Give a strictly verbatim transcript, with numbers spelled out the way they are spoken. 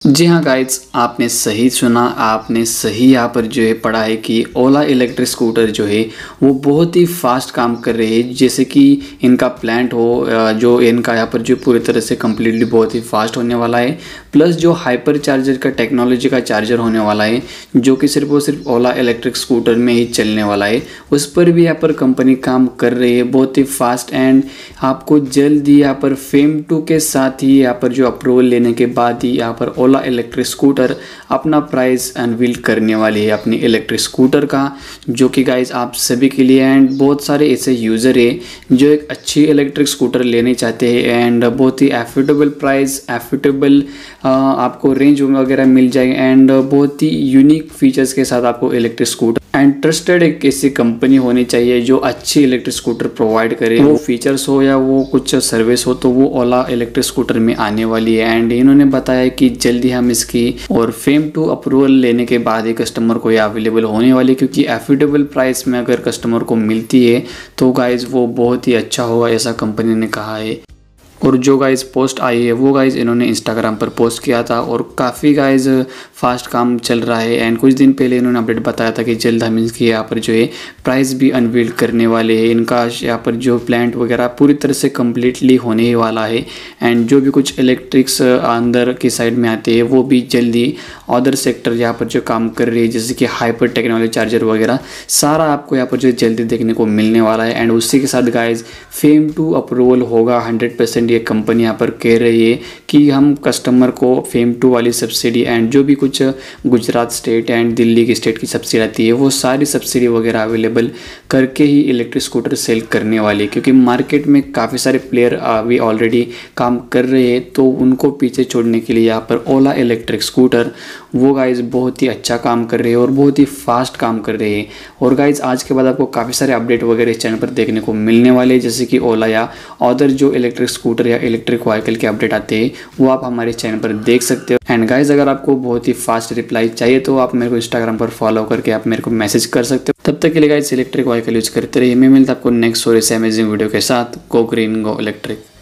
जी हाँ गाइज, आपने सही सुना, आपने सही यहाँ पर जो है पढ़ा है कि ओला इलेक्ट्रिक स्कूटर जो है वो बहुत ही फास्ट काम कर रहे हैं। जैसे कि इनका प्लांट हो, जो इनका यहाँ पर जो पूरी तरह से कम्प्लीटली बहुत ही फास्ट होने वाला है, प्लस जो हाइपर चार्जर का टेक्नोलॉजी का चार्जर होने वाला है जो कि सिर्फ और सिर्फ ओला इलेक्ट्रिक स्कूटर में ही चलने वाला है, उस पर भी यहाँ पर कंपनी काम कर रही है बहुत ही फास्ट। एंड आपको जल्द ही यहाँ पर फेम टू के साथ ही यहाँ पर जो अप्रूवल लेने के बाद ही यहाँ पर ओला इलेक्ट्रिक स्कूटर अपना प्राइस अनवील करने वाली है अपनी इलेक्ट्रिक स्कूटर का, जो कि गाइज आप सभी के लिए एंड बहुत सारे ऐसे यूज़र है जो एक अच्छी इलेक्ट्रिक स्कूटर लेने चाहते हैं एंड बहुत ही एफोर्डेबल प्राइस, एफोर्डेबल आपको रेंज वगैरह मिल जाए एंड बहुत ही यूनिक फीचर्स के साथ आपको इलेक्ट्रिक स्कूटर एंड ट्रस्टेड एक ऐसी कंपनी होनी चाहिए जो अच्छी इलेक्ट्रिक स्कूटर प्रोवाइड करे। वो फीचर्स हो या वो कुछ सर्विस हो तो वो ओला इलेक्ट्रिक स्कूटर में आने वाली है। एंड इन्होंने बताया कि जल्दी हम इसकी और फेम टू अप्रूवल लेने के बाद ही कस्टमर को ये अवेलेबल होने वाली, क्योंकि एफोर्डेबल प्राइस में अगर कस्टमर को मिलती है तो गाइज वो बहुत ही अच्छा होगा, ऐसा कंपनी ने कहा है। और जो गाइज पोस्ट आई है वो गाइज इन्होंने इंस्टाग्राम पर पोस्ट किया था और काफ़ी गाइज फास्ट काम चल रहा है। एंड कुछ दिन पहले इन्होंने अपडेट बताया था कि जल्द हम इसकी यहाँ पर जो है प्राइस भी अनवील करने वाले हैं। इनका यहाँ पर जो प्लांट वगैरह पूरी तरह से कम्प्लीटली होने ही वाला है एंड जो भी कुछ इलेक्ट्रिक्स अंदर की साइड में आते हैं वो भी जल्दी अदर सेक्टर यहाँ पर जो काम कर रही है, जैसे कि हाइपर टेक्नोलॉजी चार्जर वगैरह सारा आपको यहाँ पर जो जल्दी देखने को मिलने वाला है। एंड उसी के साथ गाइज फेम टू अप्रूवल होगा हंड्रेड परसेंट। ये कंपनी यहाँ पर कह रही है कि हम कस्टमर को फेम टू वाली सब्सिडी एंड जो भी कुछ गुजरात स्टेट एंड दिल्ली की स्टेट की सब्सिडी आती है वो सारी सब्सिडी वगैरह अवेलेबल करके ही इलेक्ट्रिक स्कूटर सेल करने वाली है, क्योंकि मार्केट में काफ़ी सारे प्लेयर अभी ऑलरेडी काम कर रहे हैं। तो उनको पीछे छोड़ने के लिए यहाँ पर ओला इलेक्ट्रिक स्कूटर वो गाइज बहुत ही अच्छा काम कर रहे हैं और बहुत ही फास्ट काम कर रहे हैं। और गाइज आज के बाद आपको काफ़ी सारे अपडेट वगैरह इस चैनल पर देखने को मिलने वाले हैं, जैसे कि ओला या अदर जो इलेक्ट्रिक स्कूटर या इलेक्ट्रिक व्हीकल के अपडेट आते हैं वो आप हमारे चैनल पर देख सकते हो। एंड गाइज अगर आपको बहुत ही फास्ट रिप्लाई चाहिए तो आप मेरे को इंस्टाग्राम पर फॉलो करके आप मेरे को मैसेज कर सकते हो। तब तक के लिए गाइज इलेक्ट्रिक व्हीकल यूज करते रहिए। मैं मिलता आपको नेक्स्ट और इस अमेजिंग वीडियो के साथ। Go green go electric.